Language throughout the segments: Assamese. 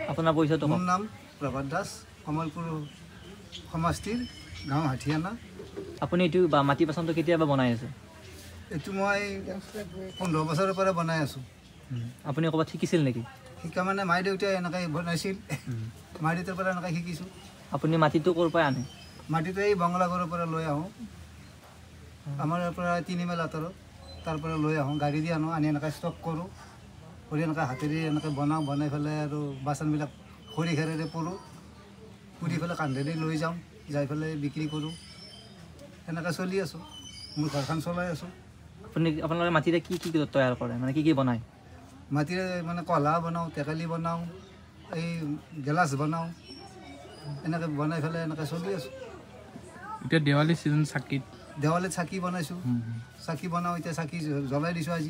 আপোনাৰ পৰিচয়টো মোৰ নাম প্ৰভাত দাস, কমলপুৰ সমষ্টিৰ গাঁও হাঠিয়ানা। আপুনি এইটো মাটি বাচনটো কেতিয়াবা বনাই আছে? এইটো মই 15 বছৰৰ পৰা বনাই আছোঁ। আপুনি ক'ৰবাত শিকিছিল নেকি? শিকা মানে মাই দেউতাই এনেকৈ বনাইছিল, মাই দেউতাৰ পৰা এনেকৈ শিকিছোঁ। আপুনি মাটিটো ক'ৰ পৰা আনে? মাটিটো এই বঙলাগড়ৰ পৰা লৈ আহোঁ, আমাৰ পৰা 3 মাইল আঁতৰত, তাৰ পৰা লৈ আহোঁ, গাড়ী দি আনো, আনি এনেকৈ ষ্টক কৰোঁ, কৰি এনেকৈ হাতেৰে এনেকৈ বনাওঁ, বনাই পেলাই আৰু বাচনবিলাক খৰি খেৰেৰে পুৰোঁ, পুৰি পেলাই কান্ধেৰে লৈ যাওঁ, যাই পেলাই বিক্ৰী কৰোঁ। এনেকৈ চলি আছোঁ, মোৰ ঘৰখন চলাই আছোঁ। আপোনালোকে মাটিৰে কি কি তৈয়াৰ কৰে, মানে কি কি বনায়? মাটিৰে মানে কলা বনাওঁ, টেকেলি বনাওঁ, এই গেলাচ বনাওঁ, এনেকৈ বনাই পেলাই এনেকৈ চলি আছোঁ। এতিয়া দেৱালী ছিজন চাকিত দেৱালীত চাকি বনাইছোঁ, চাকি বনাওঁ, এতিয়া চাকি জ্বলাই দিছোঁ আজি,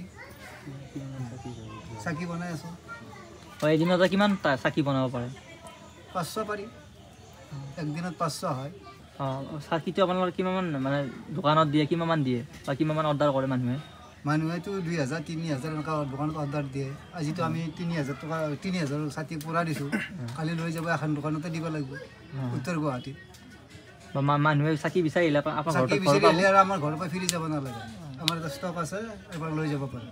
চাকি বনাই আছোঁ। এদিনতে কিমান চাকি বনাব পাৰে? 500 পাৰি, একদিনত 500 হয়। চাকিটো আপোনালোকে কিমান মানে দোকানত দিয়ে, কিমান দিয়ে বা কিমান অৰ্ডাৰ কৰে মানুহে? মানুহেতো 2000 3000 এনেকুৱা দোকানত অৰ্ডাৰ দিয়ে। আজিতো আমি 3000 টকা 3000 চাকি পূৰা দিছোঁ, কালি লৈ যাব এখন দোকানতে দিব লাগিব উত্তৰ গুৱাহাটীত। মানুহে চাকি বিচাৰিলে চাকি বিচাৰি আহিলে আৰু আমাৰ ঘৰৰ পৰা ফিৰি যাব নালাগে, আমাৰ এটা ষ্টক আছে, এবাৰ লৈ যাব পাৰে।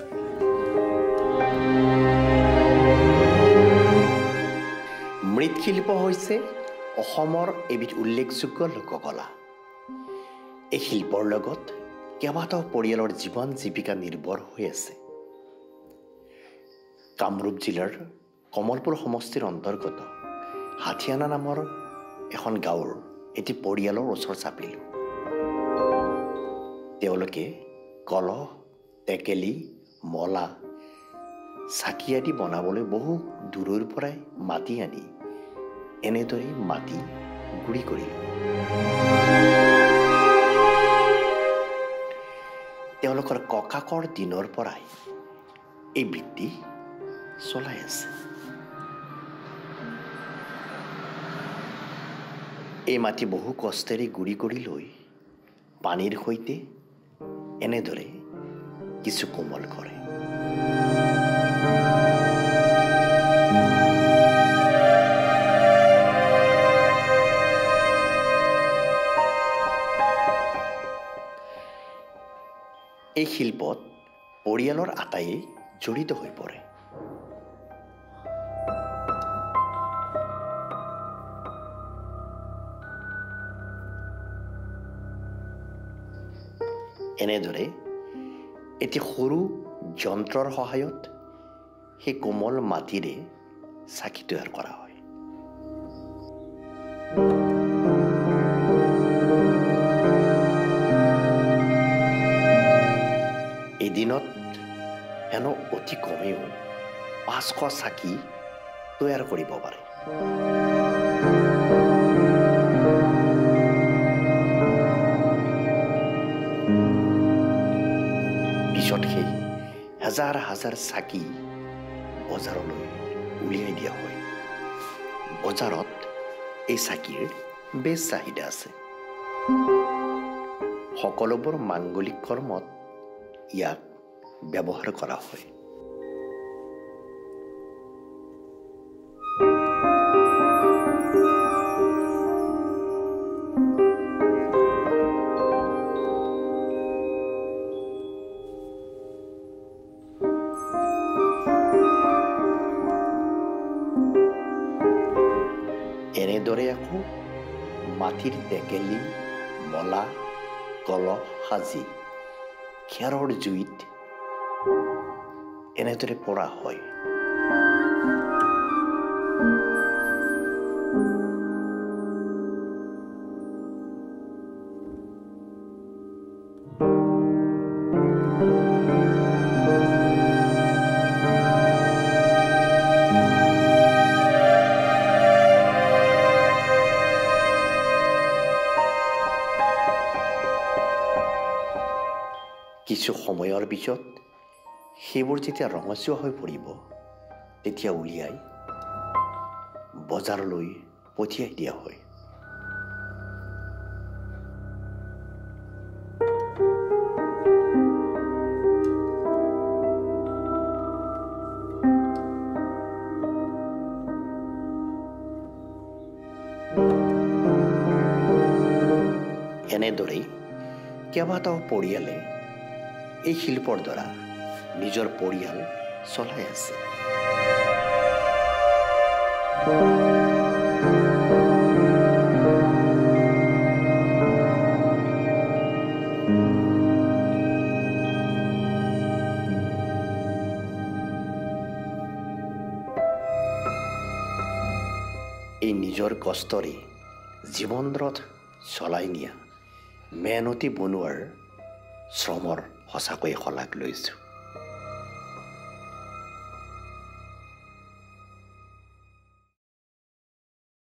মৃৎশিল্প হৈছে অসমৰ এবিধ উল্লেখযোগ্য লোককলা। এই শিল্পৰ লগত কেইবাটাও পৰিয়ালৰ জীৱন জীৱিকা নিৰ্ভৰ হৈ আছে। কামৰূপ জিলাৰ কমলপুৰ সমষ্টিৰ অন্তৰ্গত হাঠিয়ানা নামৰ এখন গাঁৱৰ এটি পৰিয়ালৰ ওচৰ চাপিলোঁ। তেওঁলোকে কলহ, টেকেলি, মলা, চাকি আদি বনাবলৈ বহু দূৰৰ পৰাই মাটি আনি এনেদৰে মাটি গুৰি কৰিলে। তেওঁলোকৰ ককাকৰ দিনৰ পৰাই এই বৃত্তি চলাই আছে। এই মাটি বহু কষ্টেৰে গুৰি কৰি লৈ পানীৰ সৈতে এনেদৰে কিছু কোমল কৰে। এই শিল্পত পৰিয়ালৰ আটাইয়ে জড়িত হৈ পৰে। এনেদৰে এটি সৰু যন্ত্ৰৰ সহায়ত সেই কোমল মাটিৰে চাকি তৈয়াৰ কৰা হয়। এদিনত হেনো অতি কমেও 500 চাকি তৈয়াৰ কৰিব পাৰে। পিছত সেই হাজাৰ হাজাৰ চাকি বজাৰলৈ উলিয়াই দিয়া হয়। বজাৰত এই চাকিৰ বেছ চাহিদা আছে। সকলোবোৰ মাংগলিক কৰ্মত ইয়াক ব্যৱহাৰ কৰা হয়। এনেদৰে আকৌ মাটিৰ টেকেলি, মলা, কলহ সাজি খেৰৰ জুইত এনেদৰে পৰা হয়। কিছু সময়ৰ পিছত সেইবোৰ যেতিয়া ৰঙচুৱা হৈ পৰিব, তেতিয়া উলিয়াই বজাৰলৈ পঠিয়াই দিয়া হয়। এনেদৰেই কেইবাটাও পৰিয়ালে এই শিল্পৰ দ্বাৰা নিজৰ পৰিয়াল চলাই আছে। এই নিজৰ কষ্টৰে জীৱন ৰথ চলাই নিয়া মেহনতি বনোৱাৰ শ্ৰমৰ সঁচাকৈ শলাগ লৈছোঁ।